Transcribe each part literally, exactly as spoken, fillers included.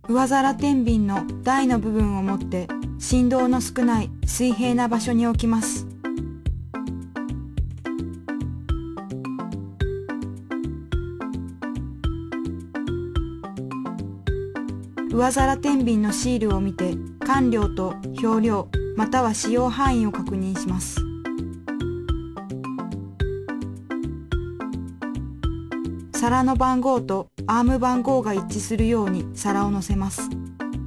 上皿天秤の台の部分を持って振動の少ない水平な場所に置きます。上皿天秤のシールを見て管量と表量または使用範囲を確認します。皿の番号とアーム番号が一致するように皿を乗せます。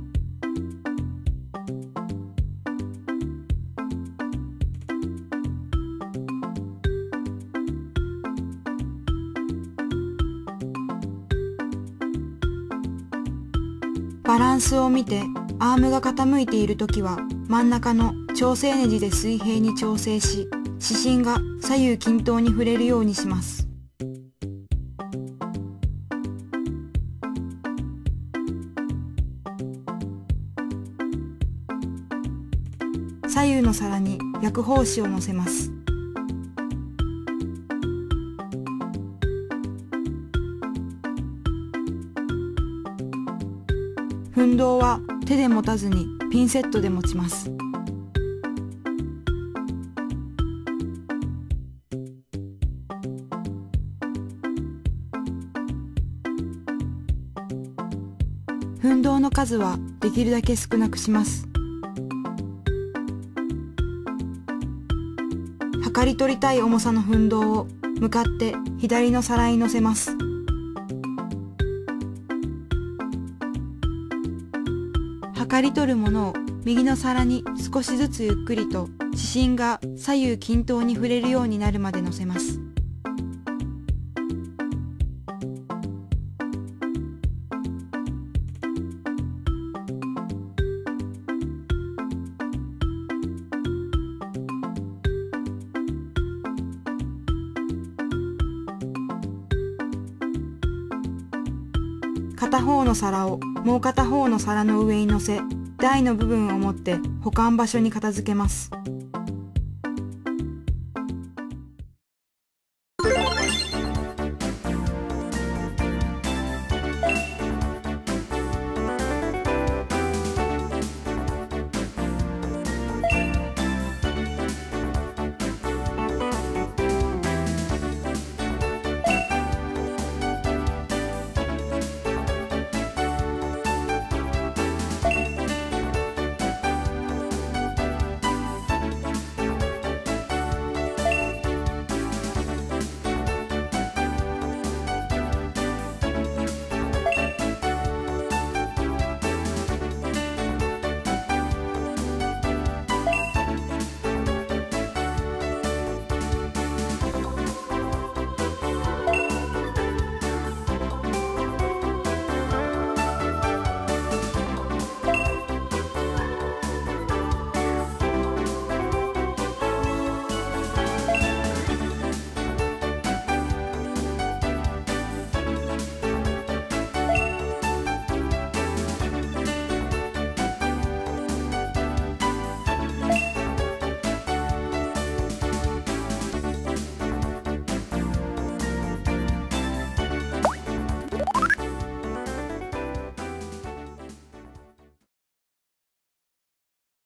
バランスを見てアームが傾いているときは真ん中の調整ネジで水平に調整し、指針が左右均等に触れるようにします。左右の皿に薬包紙を乗せます。奮動は手で持たずにピンセットで持ちます。奮動の数はできるだけ少なくします。測り取りたい重さの奮動を向かって左の皿に乗せます。測り取るものを右の皿に少しずつゆっくりと指針が左右均等に触れるようになるまで乗せます。片方の皿をもう片方の皿の上に乗せ、台の部分を持って保管場所に片付けます。